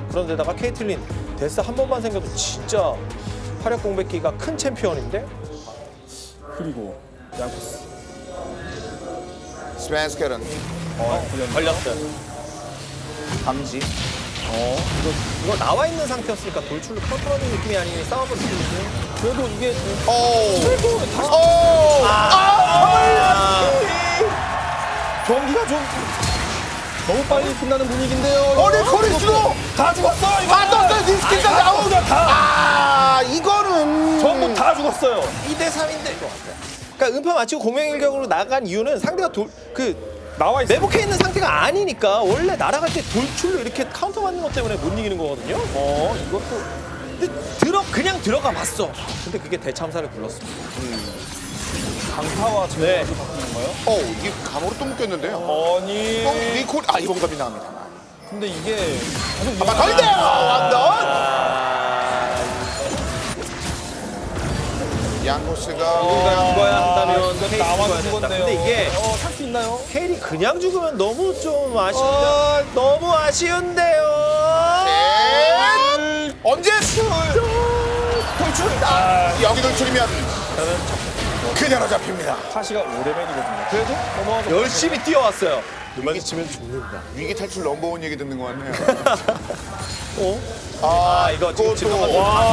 그런데다가 케이틀린 데스 한 번만 생겨도 진짜 화력 공백기가 큰 챔피언인데 그리고 양코스. 스펜스켈은 걸렸어요. 감지. 이거 나와 있는 상태였으니까 돌출로 컨트롤하는 느낌이 아닌 싸움을 느끼는데 그래도 이게 오. 다시 경기가 좀 너무 빨리 끝나는 분위기인데요. 리코리스로 다 죽었어. 이거. 다 떴어요. 니스키까지 아웃. 다 이거는 전부 다 죽었어요. 2대 3인데 그러니까 음파 맞추고 공명일격으로 나간 이유는 상대가 나와 있어. 매복해 있는 상태가 아니니까 원래 날아갈 때 돌출로 이렇게 카운터 맞는 것 때문에 못 이기는 거거든요. 이것도 근데 그냥 들어가 봤어. 근데 그게 대참사를 불렀어. 강타와 제압이 바뀌는 거예요? 이게 감으로 또 묶였는데요. 아니. 또 리콜 이번 감이 나옵니다. 근데 이게 한번 걸대요. 완전. 양코스가 죽어야 한다면 케일이 나와서 죽어야 된다. 죽었네요. 근데 이게 살 수 있나요? 케일이 그냥 죽으면 너무 좀 아쉬운데 너무 아쉬운데요. 언제 돌출. 여기 돌출이면 그대로 잡힙니다. 카시가 5레벨이거든요. 그래도 넘어가서 열심히 뛰어왔어요. 이만 치면 죽는다. 위기 탈출 넘버원 얘기 듣는 것 같네요. 이거 지금 질러가지고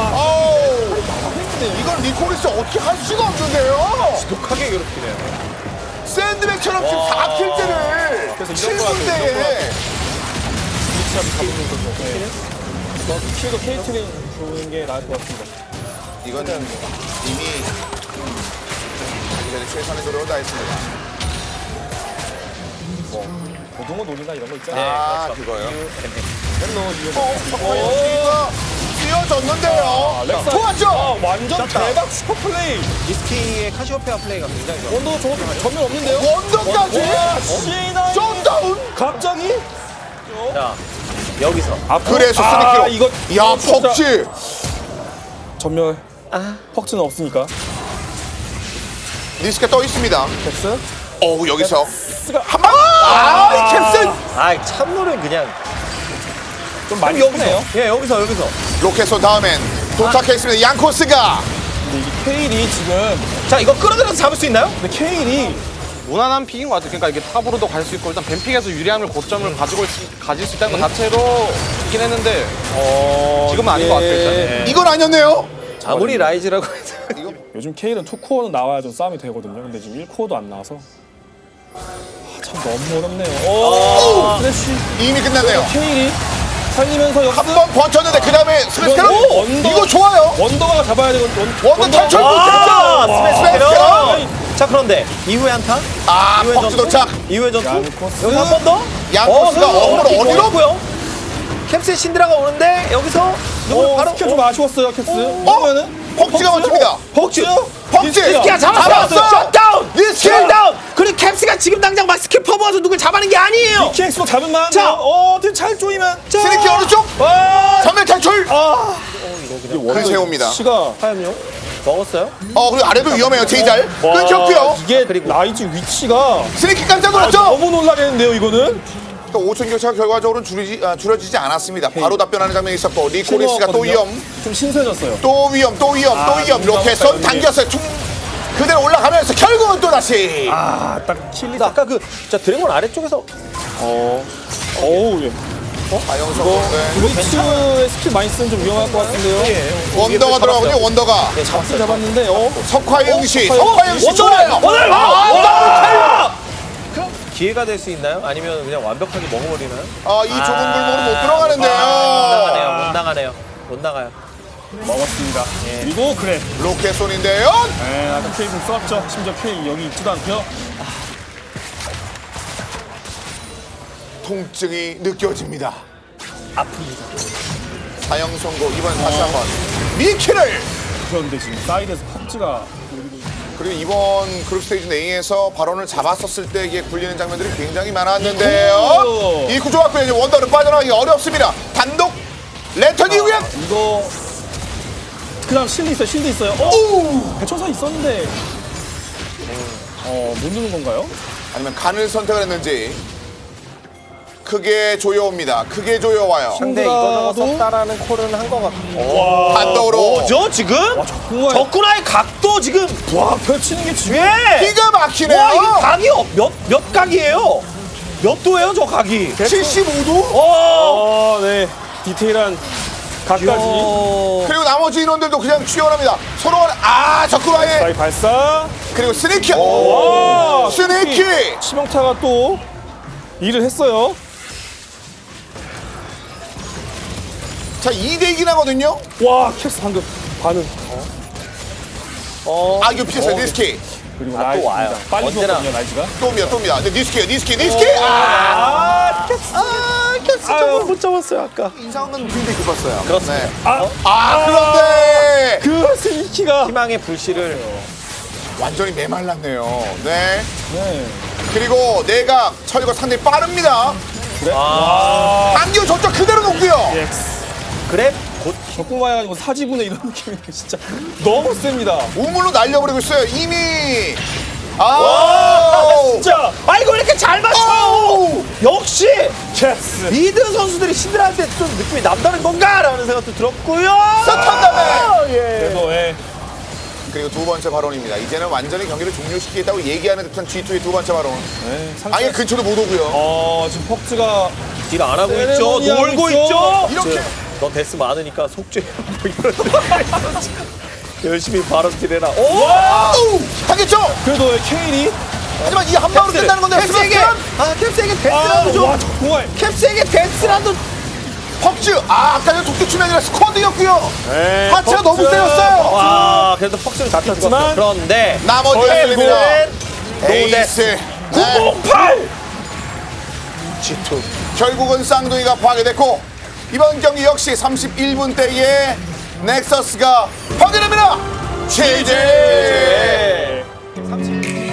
이걸 리코리스 어떻게 할 수가 없는데요. 독하게 괴롭히네요. 샌드백처럼 지금 4킬째를 그래서 이런 거 7분대에 위치하게 잡는 거죠. 킬도 케이트린 주는 게 나을 것 같습니다. 이거는 이미 이제 최선의 노력을 다했습니다. 고등어 놀이나 이런 거 있잖아요. 그거요. 헬로 석화영씨가 뛰어졌는데요. 렉사. 좋았죠? 완전 떴다. 대박 슈퍼 플레이. 미스키의 카시오페아 플레이가 굉장히 좋아요. 원도 전면 없는데요? 원더까지 C9 셧다운. 갑자기? 자, 여기서 그래서 아, 쓰리키로. 이거 야, 퍽지. 전멸. 퍽츠는 없으니까. 니스가 떠 있습니다. 텍스. 여기서 텍스가 한 방. 캡슨. 참노는 그냥 좀 많이 여기서 크네요. 여기서 로켓손 다음엔 도착했습니다. 양코스가. 근데 이게 케일이 지금 자, 이거 끌어들여서 잡을 수 있나요? 근데 케일이 무난한 픽인 것 같아요. 그러니까 이게 탑으로도 갈 수 있고 일단 뱀픽에서 유리함을 고점을 가질 수 있다는 것 자체로 있긴 했는데 지금은 아닌 것 같아요. 일단. 이건 아니었네요. 아무리 라이즈라고 해도 요즘 케일은 2코어는 나와야 좀 싸움이 되거든요. 근데 지금 1코어도 안 나와서 참 너무 어렵네요. 스래쉬 이미 끝났네요. 케일이 살리면서 역습. 한 번 버텼는데 그 다음에 스매스캐럿. 원더. 이거 좋아요. 원더가 잡아야 되거든. 원더 탈출 못했죠. 스매스캐럿! 자, 그런데 이후에 한타? 이후에 퍽지 도착. 이후에 전투? 양코스. 여기서 한 번 더? 양코스가 어그로 어디로? 고요 캡스의 신드라가 오는데 여기서 누구를 바로 스킬 좀 아쉬웠어요, 캡스. 그러면은 퍽지가 맞춥니다. 퍽지! 퍽지. 니스키가 잡았어! 셧다운! 니스키! 셧다운! 그리고 캡스가 지금 당장 막 스킬 퍼부어서 누굴 잡아낸 게 아니에요! KX로 잡으면 자! 잘 쪼이면. 스리키 어느 쪽? 전멸 탈출. 근세호입니다. 시가 화염용 먹었어요? 그리고 아래도 위험해요. 제이잘 끊겼고요. 이게 그리고 라이즈 위치가 스리키 깜짝 놀랐죠? 너무 놀라겠는데요, 이거는. 5천 교차가 결과적으로는 줄여지지 않았습니다. 바로 답변하는 장면이 있었고 리코리스가 또 위험, 좀 신선했어요. 또 위험, 또 위험, 또 위험. 로켓선 당겼어요. 그대로 올라가면서 결국은 또 다시. 딱 킬리다. 아까 자 드래곤 아래쪽에서 어우, 예. 아영석 브리츠의 스킬 많이 쓰면 좀 위험할 것 같은데요. 원더가 들어가군요. 원더가 잡았는데, 석화영시 좋아요. 오늘 기회가 될 수 있나요? 아니면 그냥 완벽하게 먹어버리나요? 이 좁은 골목으로 못 들어가는데요. 못 나가네요. 못 나가요. 먹었습니다. 그리고 그래. 로켓손인데요. 아까 K 좀 쐈죠. 심지어 K 여기 있지도 않고요. 통증이 느껴집니다. 아픕니다. 사형 선고 이번 다시 한번 미키를. 그런데 지금 사이드에서 퍽지가 그리고 이번 그룹 스테이지 A에서 발언을 잡았었을 때 이게 굴리는 장면들이 굉장히 많았는데요. 이구 좋았고요. 이제 원더는 빠져나가기 어렵습니다. 단독 랜턴 이후에 이거 그다음 실드 있어요. 배천사 있었는데 못 누는 건가요? 아니면 간을 선택을 했는지. 크게 조여옵니다. 크게 조여와요. 근데 이거 저거 썼다라는 콜은 한 것 같고. 반더우로 뭐죠 지금? 적군화의 각도 지금 와 펼치는 게 중요. 예. 기가 막히네요. 와 이거 각이 몇 각이에요? 몇 도예요 저 각이? 75도? 네. 디테일한 각까지. 그리고 나머지 인원들도 그냥 치열합니다. 서로 적군화의 사이 발사. 그리고 스네이키. 와, 스네이키. 치명타가 또 일을 했어요. 자 2대2긴 하거든요. 와 캡스 방금 반응. 이거 피했어요. 니스키. 그리고 또 나이스. 와요. 빨리 언제나. 죽었거든요 나이스가. 또 옵니다. 네, 니스키. 캡스 저걸 못 잡았어요 아까. 이상은 굉장히 급했어요. 그렇습니다. 네. 그런데 그 스니키가. 희망의 불씨를 완전히 메말랐네요. 네. 네. 그리고 내각 처리가 상당히 빠릅니다. 안기호 저쪽 그대로 놓고요. 엑스. 그래 곧 적궁 해가지고 사지분의 이런 느낌인데 진짜 너무 셉니다. 우물로 날려버리고 있어요. 이미. 진짜 이거 이렇게 잘 맞춰. 역시 캡스. 미드 선수들이 신들한테 좀 느낌이 남다른 건가라는 생각도 들었고요. 스턴다맨. 그래도 예. 그리고 두 번째 발언입니다. 이제는 완전히 경기를 종료시키겠다고 얘기하는 듯한 G2의 두 번째 발언. 네, 아예 근처도 못 오고요. 지금 폭즈가 딜 안 하고 있죠. 세레모니 하고 놀고 있죠. 있죠. 이렇게. 너 데스 많으니까 속죄 뭐 이런 열심히 바로 딜해라. 하겠죠. 그래도 케인이 하지만 이 한 방으로 끝나는 건데 캡스에게 캡스에게 데스라도 좀. 와 정말. 캡스에게 데스라도. 퍽즈. 아까 전 독주 치면 아니라 스쿼드였고요. 네, 하체가 너무 폭즈. 세였어요. 와 그래도 퍽스를 다 하지만 죽었어. 그런데 나머지 열립니다. 에이스. 908 G2 결국은 쌍둥이가 파괴됐고 이번 경기 역시 31분 때에 넥서스가 파괴됩니다. 제제. 네.